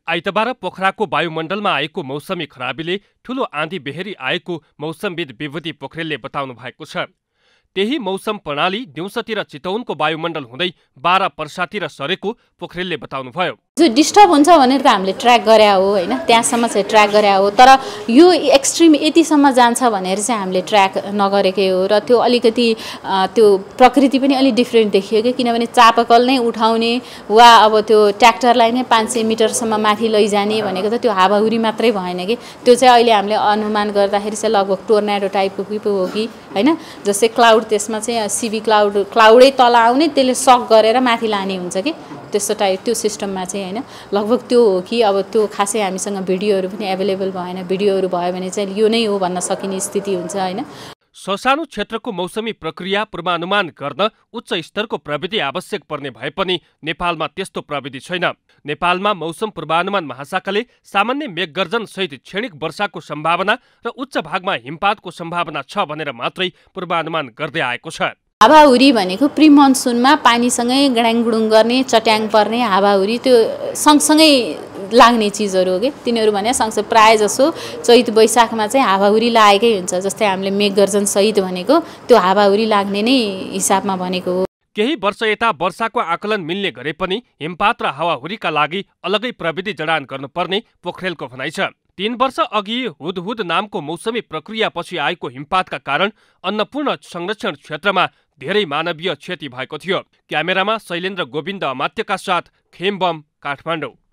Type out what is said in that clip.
आइतबार पोखराको वायुमण्डलमा आएको मौसमी खराबीले ठूलो आँधी बेहेरी आएको मौसमविद विभूति पोखरेलले बताउनु भएको छ। त्यही मौसम प्रणाली दिउँसोतिर चितवनको वायुमण्डल हुँदै बारा पर्सातिर सरेको पोखरेलले बताउनुभयो। जो डिस्टर्ब हुन्छ भनेर त हामीले ट्र्याक गरे हो हैन, त्यहाँसम्म चाहिँ ट्र्याक गरे हो, तर यो एक्सट्रिम यतिसम्म जान्छ भनेर चाहिँ हामीले ट्र्याक नगरेकै हो। र त्यो अलिकति त्यो प्रकृति पनि अलि डिफ्रेन्ट देखियो कि, किनभने चापाकल नै उठाउने वा अब त्यो ट्र्याक्टरलाई नै 500 मिटरसम्म माथि लैजाने भनेको त त्यो हावाहुरी मात्रै भएन कि, त्यो चाहिँ अहिले हामीले अनुमान गर्दाखेरि चाहिँ लगभग टोर्नाडो टाइपको कि पो हो कि हैन। जस्तै क्लाउड, त्यसमा चाहिँ सिभी क्लाउडै तल आउने, त्यसले सक गरेर माथि लाने हुन्छ कि, त्यस्तो टाइप त्यो सिस्टममा चाहिँ हैन, लगभग त्यो हो कि। अब त्यो खासै हामीसँग भिडियोहरू पनि एभाइलेबल भएन, भिडियोहरू भयो भने चाहिँ यो नै हो भन्न सकिने स्थिति हुन्छ हैन। ससानो क्षेत्रको मौसमी प्रक्रिया पूर्वानुमान गर्न उच्च स्तरको प्रविधि आवश्यक पर्ने भए पनि नेपालमा त्यस्तो प्रविधि छैन। नेपालमा मौसम पूर्वानुमान महाशाखाले सामान्य मेघगर्जन सहित क्षणिक वर्षाको सम्भावना र उच्च भागमा हिमपातको सम्भावना छ भनेर मात्रै पूर्वानुमान गर्दै आएको छ। हावाहुरी भनेको प्री मनसुनमा पानीसँगै गडाङगुडुङ गर्ने, चट्याङ पर्ने हावाहुरी, त्यो सँगसँगै लाग्ने चिजहरू हो कि। तिनीहरू भने सँगसँगै प्रायः जसो चैत वैशाखमा चाहिँ हावाहुरी लागेकै हुन्छ। जस्तै हामीले मेघगर्जन सहित भनेको त्यो हावाहुरी लाग्ने नै हिसाबमा भनेको हो। केही वर्ष यता वर्षाको आकलन मिल्ने गरे पनि हिमपात र हावाहुरीका लागि अलगै प्रविधि जडान गर्नुपर्ने पोखरेलको भनाइ छ। 3 वर्ष अघि हुदहुद नामको मौसमी प्रक्रियापछि आएको हिमपातका कारण अन्नपूर्ण संरक्षण क्षेत्रमा धेरै मानवीय क्षति भएको थियो। क्यामेरामा शैलेन्द्र गोविन्द अमात्यका साथ खेमबम, काठमाडौँ।